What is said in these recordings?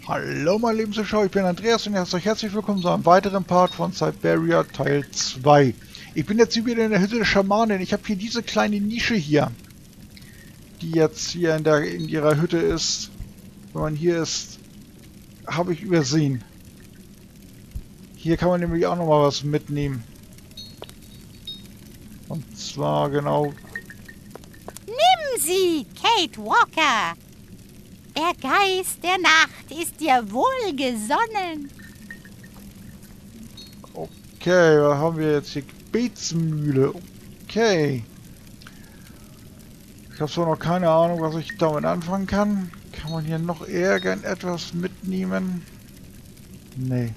Hallo meine lieben Zuschauer, ich bin Andreas und ich heiße euch herzlich willkommen zu einem weiteren Part von Siberia Teil 2. Ich bin jetzt wieder in der Hütte der Schamanin. Ich habe hier diese kleine Nische hier, die jetzt hier in ihrer Hütte ist. Wenn man hier ist, habe ich übersehen. Hier kann man nämlich auch nochmal was mitnehmen. Und zwar genau... Nimm sie, Kate Walker! Der Geist der Nacht ist dir wohlgesonnen. Okay, was haben wir jetzt hier? Gebetsmühle. Okay. Ich habe zwar noch keine Ahnung, was ich damit anfangen kann. Kann man hier noch irgendetwas mitnehmen? Nee.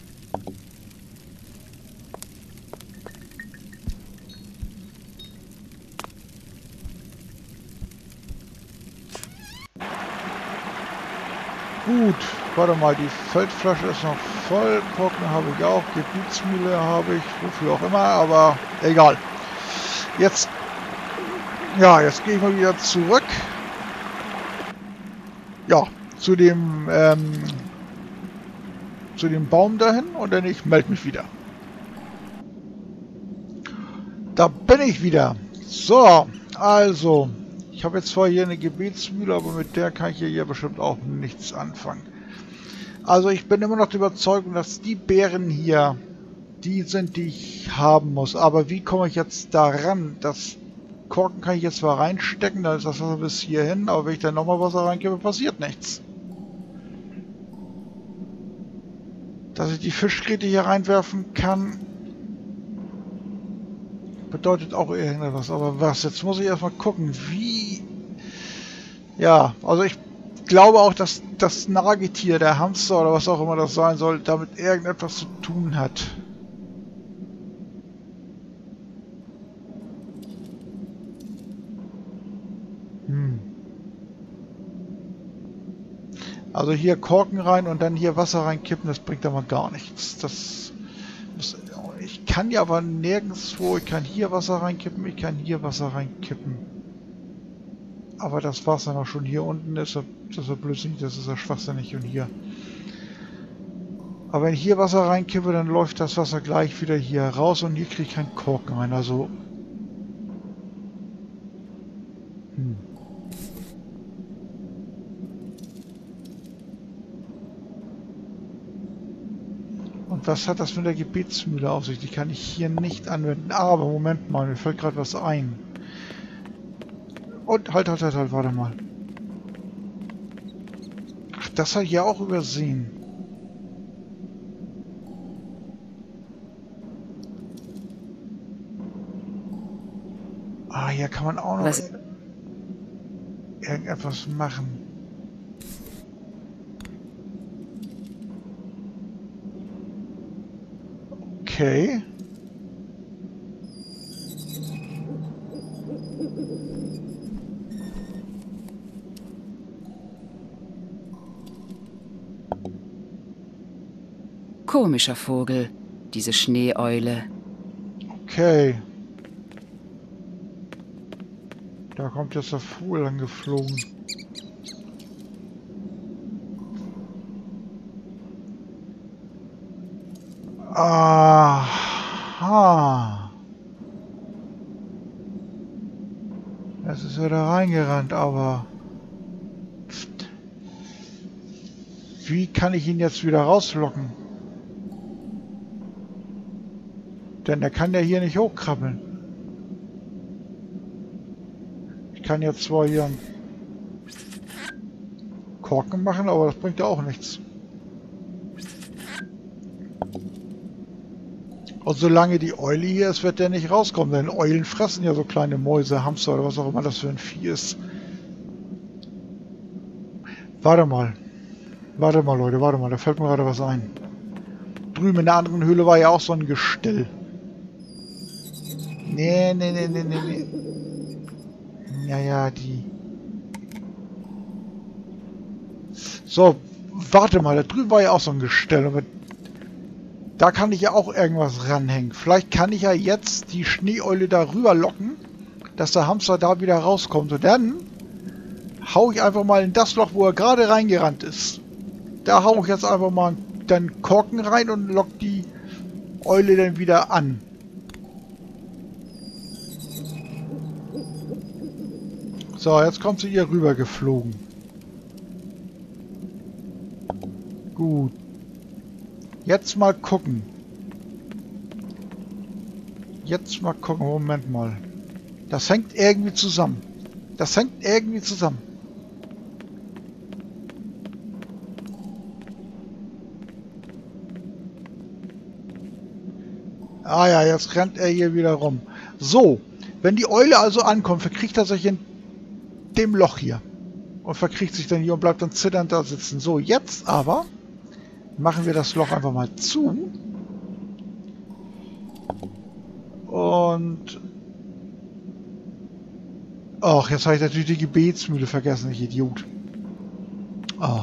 Gut, warte mal, die Feldflasche ist noch voll, Korken habe ich auch, Gebietsmühle habe ich, wofür auch immer, aber egal. Jetzt gehe ich mal wieder zurück. Ja, zu dem Baum dahin und dann ich melde mich wieder. Da bin ich wieder. So, also... Ich habe jetzt zwar hier eine Gebetsmühle, aber mit der kann ich hier bestimmt auch nichts anfangen. Also ich bin immer noch der Überzeugung, dass die Beeren hier die sind, die ich haben muss. Aber wie komme ich jetzt daran? Das Korken kann ich jetzt zwar reinstecken, dann ist das Wasser bis hierhin, aber wenn ich dann nochmal Wasser reingebe, passiert nichts. Dass ich die Fischgräte hier reinwerfen kann, bedeutet auch irgendetwas, aber was? Jetzt muss ich erstmal gucken, wie... Ja, also ich glaube auch, dass das Nagetier, der Hamster oder was auch immer das sein soll, damit irgendetwas zu tun hat. Also hier Korken rein und dann hier Wasser reinkippen, das bringt aber gar nichts. Ich kann ja aber nirgendwo, ich kann hier Wasser reinkippen, ich kann hier Wasser reinkippen. Aber das Wasser noch schon hier unten ist, das ist ja blödsinnig, das ist ja schwachsinnig und hier. Aber wenn ich hier Wasser reinkippe, dann läuft das Wasser gleich wieder hier raus und hier kriege ich keinen Korken rein, also... Und was hat das mit der Gebetsmühle auf sich? Die kann ich hier nicht anwenden. Aber Moment mal, mir fällt gerade was ein. Und halt, warte mal. Ach, das habe ich ja auch übersehen. Ah, hier kann man auch noch irgendetwas machen. Okay. Komischer Vogel, diese Schneeeule. Okay. Da kommt jetzt der Vogel angeflogen. Aha. Es ist wieder reingerannt, aber... Wie kann ich ihn jetzt wieder rauslocken? Denn er kann ja hier nicht hochkrabbeln. Ich kann jetzt zwar hier einen Korken machen, aber das bringt ja auch nichts. Und solange die Eule hier ist, wird der nicht rauskommen, denn Eulen fressen ja so kleine Mäuse, Hamster oder was auch immer das für ein Vieh ist. Warte mal, Leute, warte mal, da fällt mir gerade was ein. Drüben in der anderen Höhle war ja auch so ein Gestell. Nee. Ja, die... So, warte mal, da drüben war ja auch so ein Gestell, aber... Da kann ich ja auch irgendwas ranhängen. Vielleicht kann ich ja jetzt die Schneeeule darüber locken, dass der Hamster da wieder rauskommt. Und dann hau ich einfach mal in das Loch, wo er gerade reingerannt ist. Da hau ich jetzt einfach mal den Korken rein und lock die Eule dann wieder an. So, jetzt kommt sie hier rüber geflogen. Gut. Jetzt mal gucken. Jetzt mal gucken. Moment mal. Das hängt irgendwie zusammen. Das hängt irgendwie zusammen. Ah ja, jetzt rennt er hier wieder rum. So, wenn die Eule also ankommt, verkriecht er sich in dem Loch hier. Und verkriecht sich dann hier und bleibt dann zitternd da sitzen. So, jetzt aber machen wir das Loch einfach mal zu. Und... Ach, jetzt habe ich natürlich die Gebetsmühle vergessen, ich Idiot. Oh.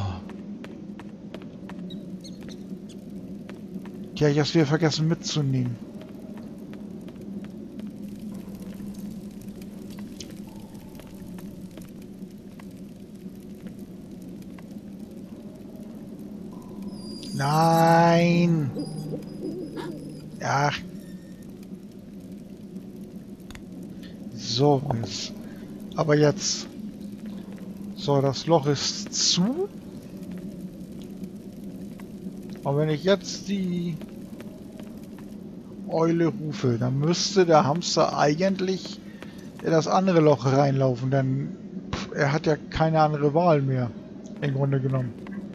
Die habe ich erst wieder vergessen mitzunehmen. Nein! Ach. So, jetzt. Aber jetzt. So, das Loch ist zu. Und wenn ich jetzt die Eule rufe, dann müsste der Hamster eigentlich in das andere Loch reinlaufen, denn er hat ja keine andere Wahl mehr, im Grunde genommen.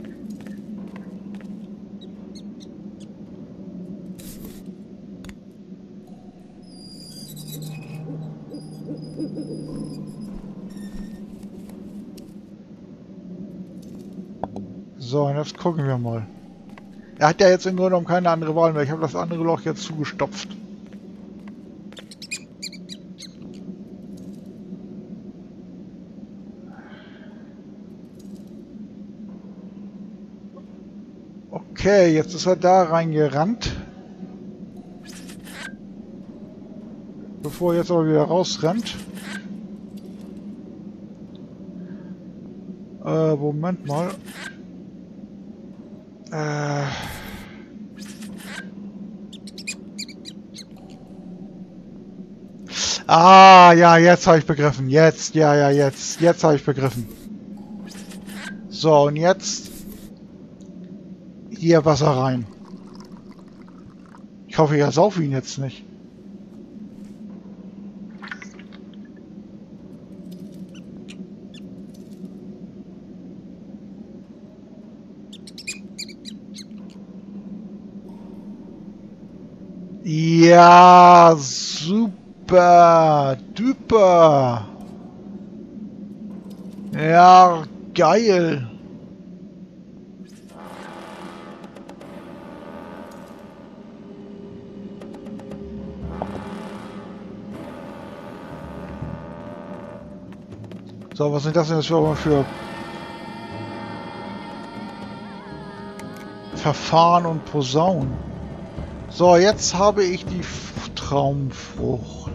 So, und jetzt gucken wir mal. Er hat ja jetzt im Grunde genommen keine andere Wahl mehr. Ich habe das andere Loch jetzt zugestopft. Okay, jetzt ist er da reingerannt. Bevor er jetzt aber wieder rausrennt. Moment mal. Ah, ja, jetzt habe ich begriffen. Jetzt, ja, jetzt. Jetzt habe ich begriffen. So, und jetzt hier Wasser rein. Ich hoffe, ich ersaufe ihn jetzt nicht. Ja, super, duper. Ja, geil. So, was sind das denn jetzt für Verfahren und Posaunen? So, jetzt habe ich die Traumfrucht.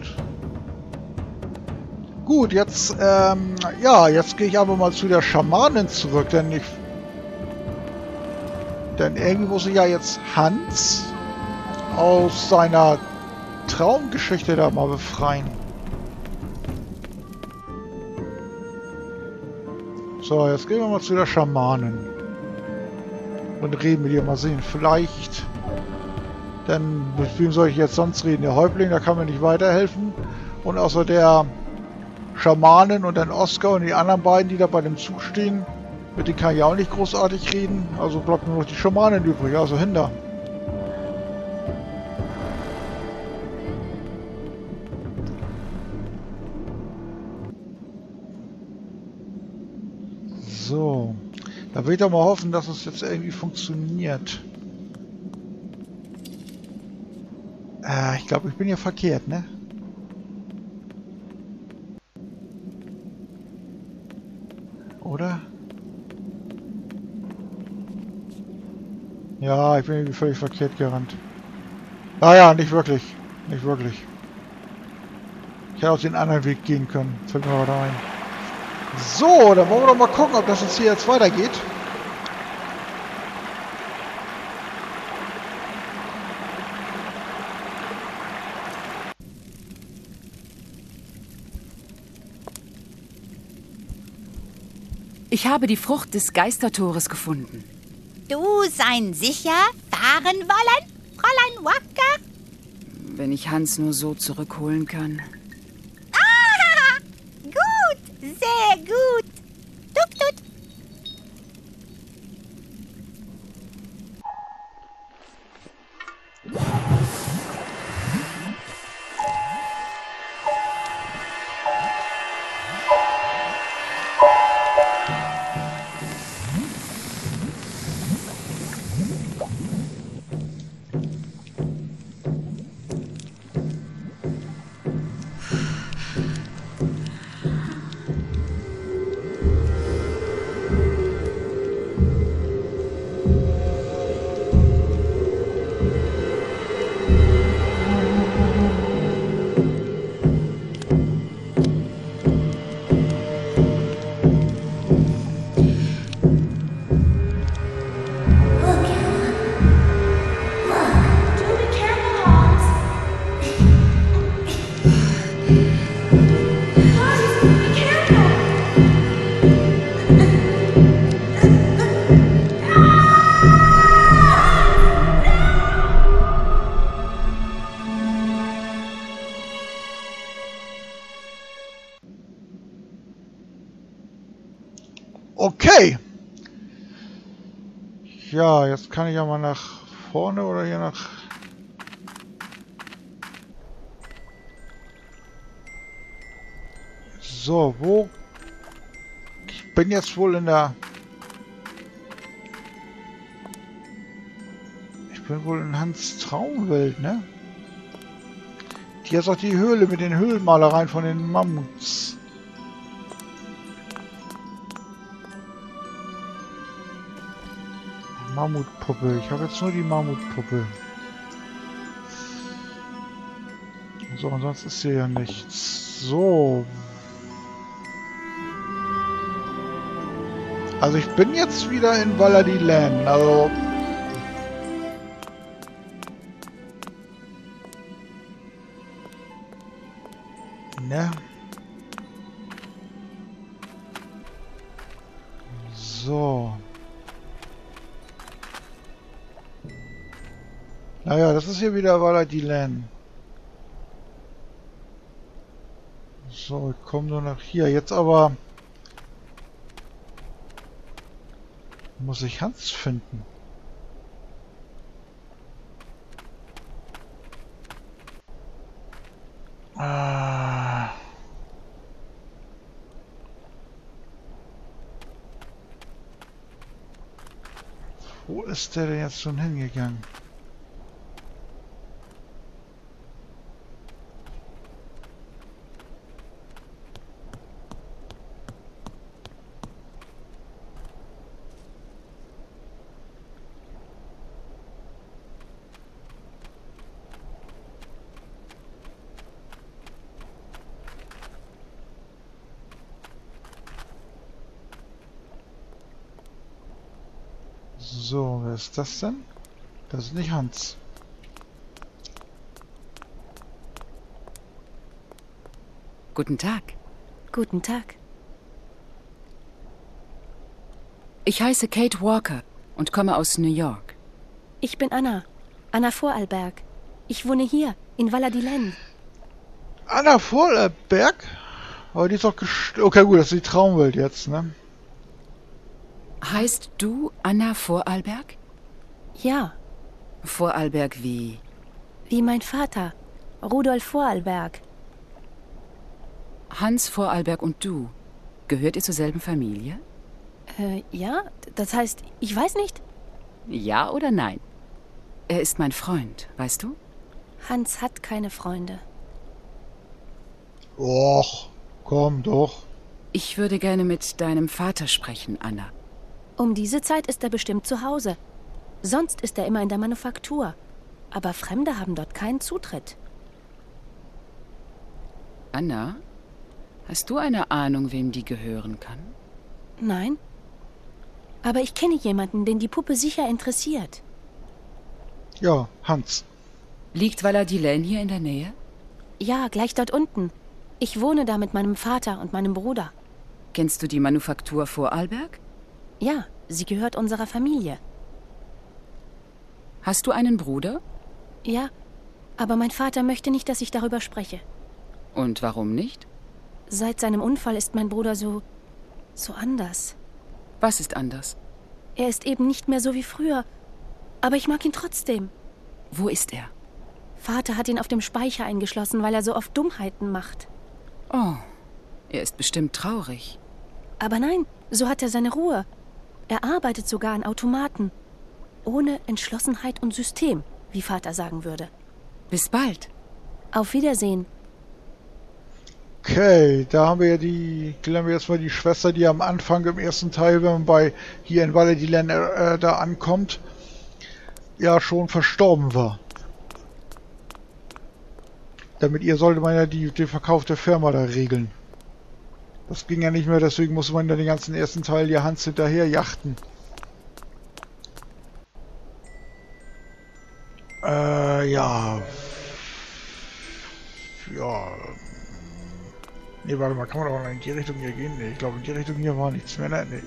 Gut, jetzt, ja, jetzt gehe ich aber mal zu der Schamanin zurück, denn irgendwie muss ich ja jetzt Hans aus seiner Traumgeschichte da mal befreien. So, jetzt gehen wir mal zu der Schamanin. Und reden mit ihr, mal sehen, vielleicht... Denn mit wem soll ich jetzt sonst reden? Der Häuptling, da kann mir nicht weiterhelfen. Und außer der Schamanin und dann Oskar und die anderen beiden, die da bei dem Zug stehen, mit denen kann ich auch nicht großartig reden. Also bleibt nur noch die Schamanin übrig, also hinter. So, da will ich doch mal hoffen, dass es jetzt irgendwie funktioniert. Ich glaube, ich bin hier verkehrt, ne? Oder? Ja, ich bin irgendwie völlig verkehrt gerannt. Naja, nicht wirklich. Nicht wirklich. Ich hätte auch den anderen Weg gehen können. Fällt mir aber da ein. So, dann wollen wir doch mal gucken, ob das jetzt hier jetzt weitergeht. Ich habe die Frucht des Geistertores gefunden. Du sein sicher fahren wollen, Fräulein Walker? Wenn ich Hans nur so zurückholen kann. Ah, gut, sehr gut. Tut, tut. Okay. Ja, jetzt kann ich ja mal nach vorne oder hier nach... So, wo... Ich bin jetzt wohl in der... Ich bin wohl in Hans Traumwelt, ne? Hier ist auch die Höhle mit den Höhlenmalereien von den Mammuts. Mammutpuppe. Ich habe jetzt nur die Mammutpuppe. So, und sonst ist hier ja nichts. So. Also ich bin jetzt wieder in Valadiland. Also... Ne? So. Naja, das ist hier wieder Valadiland. So, ich komme nur nach hier. Jetzt aber... muss ich Hans finden. Ah. Wo ist der denn jetzt schon hingegangen? So, wer ist das denn? Das ist nicht Hans. Guten Tag. Guten Tag. Ich heiße Kate Walker und komme aus New York. Ich bin Anna. Anna Vorarlberg. Ich wohne hier, in Valadiland. Anna Vorarlberg? Aber die ist doch okay, gut, das ist die Traumwelt jetzt, ne? Heißt du Anna Vorarlberg? Ja, Vorarlberg wie? wie mein Vater, Rudolf Vorarlberg. Hans Vorarlberg und du. Gehört ihr zur selben Familie? Ja, das heißt, ich weiß nicht. Ja oder nein? Er ist mein Freund, weißt du? Hans hat keine Freunde. Och, komm doch. Ich würde gerne mit deinem Vater sprechen, Anna. Um diese Zeit ist er bestimmt zu Hause. Sonst ist er immer in der Manufaktur. Aber Fremde haben dort keinen Zutritt. Anna, hast du eine Ahnung, wem die gehören kann? Nein. Aber ich kenne jemanden, den die Puppe sicher interessiert. Ja, Hans. Liegt Valadiland hier in der Nähe? Ja, gleich dort unten. Ich wohne da mit meinem Vater und meinem Bruder. Kennst du die Manufaktur Vorarlberg? Ja, sie gehört unserer Familie. Hast du einen Bruder? Ja, aber mein Vater möchte nicht, dass ich darüber spreche. Und warum nicht? Seit seinem Unfall ist mein Bruder so anders. Was ist anders? Er ist eben nicht mehr so wie früher. Aber ich mag ihn trotzdem. Wo ist er? Vater hat ihn auf dem Speicher eingeschlossen, weil er so oft Dummheiten macht. Oh, er ist bestimmt traurig. Aber nein, so hat er seine Ruhe. Er arbeitet sogar an Automaten. Ohne Entschlossenheit und System, wie Vater sagen würde. Bis bald. Auf Wiedersehen. Okay, da haben wir ja klären wir jetzt mal die Schwester, die am Anfang im ersten Teil, wenn man hier in Valadilen da ankommt, ja schon verstorben war. Damit ihr sollte man ja den Verkauf der Firma da regeln. Das ging ja nicht mehr, deswegen musste man ja den ganzen ersten Teil hier Hans hinterher jachten. Ja. Ja. Ne, warte mal, kann man auch in die Richtung hier gehen? Ne, ich glaube in die Richtung hier war nichts mehr, ne? Nee.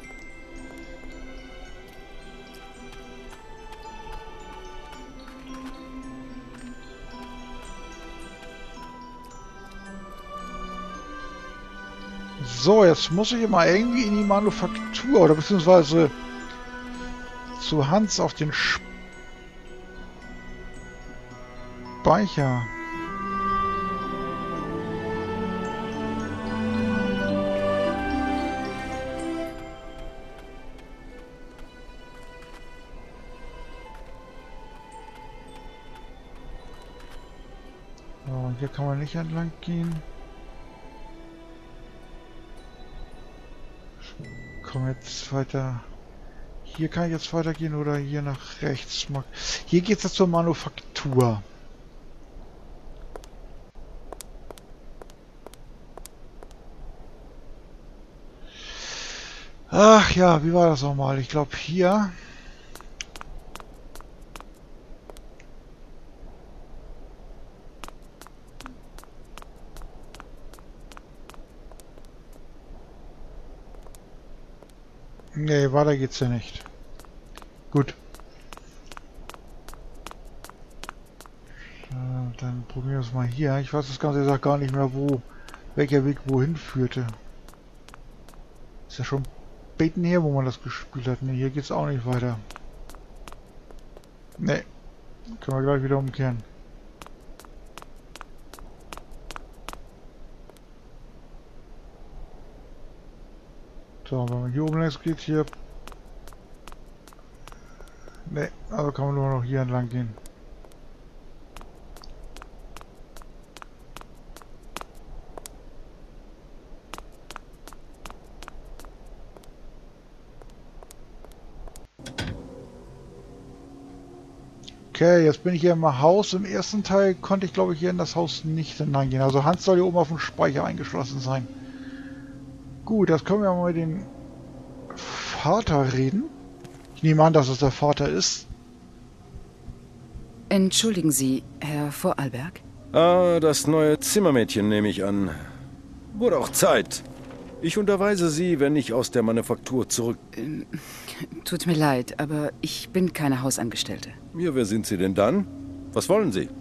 So, jetzt muss ich immer irgendwie in die Manufaktur oder beziehungsweise zu Hans auf den Speicher. So, hier kann man nicht entlang gehen. Komm jetzt weiter. Hier kann ich jetzt weitergehen oder hier nach rechts. Hier geht es jetzt zur Manufaktur. Ach ja, wie war das nochmal? Ich glaube hier. Nee, weiter geht's ja nicht. Gut. Dann probieren wir es mal hier. Ich weiß das Ganze gesagt gar nicht mehr, welcher Weg wohin führte. Ist ja schon beten her, wo man das gespielt hat. Ne, hier geht's auch nicht weiter. Ne, können wir gleich wieder umkehren. So, wenn man hier oben längs geht, hier... Ne, also kann man nur noch hier entlang gehen. Okay, jetzt bin ich hier im Haus. Im ersten Teil konnte ich, glaube ich, hier in das Haus nicht hineingehen. Also Hans soll hier oben auf dem Speicher eingeschlossen sein. Gut, jetzt können wir mal mit dem Vater reden. Ich nehme an, dass es der Vater ist. Entschuldigen Sie, Herr Vorarlberg? Ah, das neue Zimmermädchen nehme ich an. Wurde auch Zeit. Ich unterweise Sie, wenn ich aus der Manufaktur zurück... Tut mir leid, aber ich bin keine Hausangestellte. Ja, wer sind Sie denn dann? Was wollen Sie?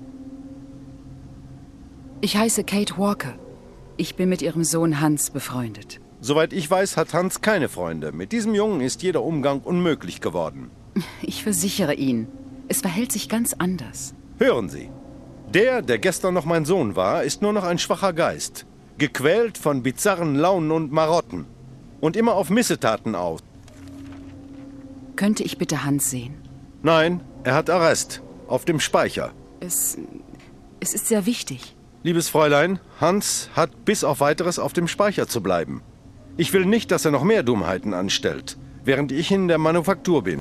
Ich heiße Kate Walker. Ich bin mit Ihrem Sohn Hans befreundet. Soweit ich weiß, hat Hans keine Freunde. Mit diesem Jungen ist jeder Umgang unmöglich geworden. Ich versichere Ihnen, es verhält sich ganz anders. Hören Sie. Der gestern noch mein Sohn war, ist nur noch ein schwacher Geist. Gequält von bizarren Launen und Marotten. Und immer auf Missetaten aus. Könnte ich bitte Hans sehen? Nein, er hat Arrest. Auf dem Speicher. Es ist sehr wichtig. Liebes Fräulein, Hans hat bis auf Weiteres auf dem Speicher zu bleiben. Ich will nicht, dass er noch mehr Dummheiten anstellt, während ich in der Manufaktur bin.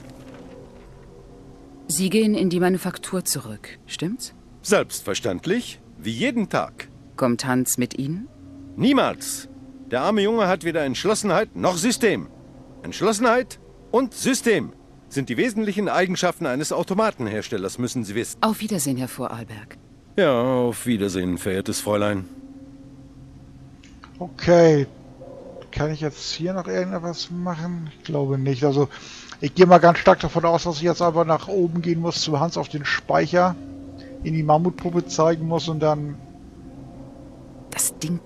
Sie gehen in die Manufaktur zurück, stimmt's? Selbstverständlich, wie jeden Tag. Kommt Hans mit Ihnen? Niemals. Der arme Junge hat weder Entschlossenheit noch System. Entschlossenheit und System sind die wesentlichen Eigenschaften eines Automatenherstellers, müssen Sie wissen. Auf Wiedersehen, Herr Vorarlberg. Ja, auf Wiedersehen, verehrtes Fräulein. Okay. kann ich jetzt hier noch irgendetwas machen? Ich glaube nicht. Also ich gehe mal ganz stark davon aus, dass ich jetzt einfach nach oben gehen muss zu Hans auf den Speicher, in die Mammutpuppe zeigen muss und dann... Das Ding.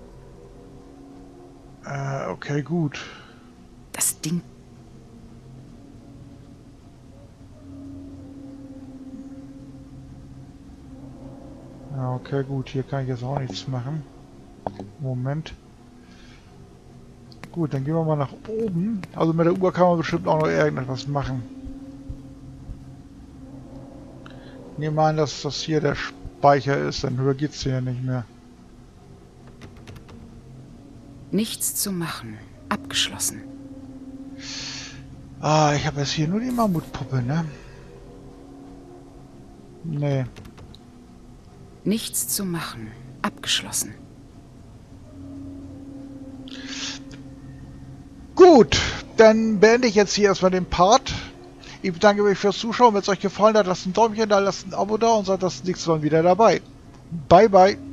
Okay, gut. Das Ding. Ja, okay, gut. Hier kann ich jetzt auch nichts machen. Moment. Gut, dann gehen wir mal nach oben. Also mit der Uhr kann man bestimmt auch noch irgendetwas machen. Ich nehme an, dass das hier der Speicher ist, dann höher geht's hier nicht mehr. Nichts zu machen. Abgeschlossen. Ah, ich habe jetzt hier nur die Mammutpuppe, ne? Nee. Nichts zu machen. Abgeschlossen. Gut, dann beende ich jetzt hier erstmal den Part. Ich bedanke mich fürs Zuschauen. Wenn es euch gefallen hat, lasst ein Däumchen da, lasst ein Abo da und seid das nächste Mal wieder dabei. Bye, bye.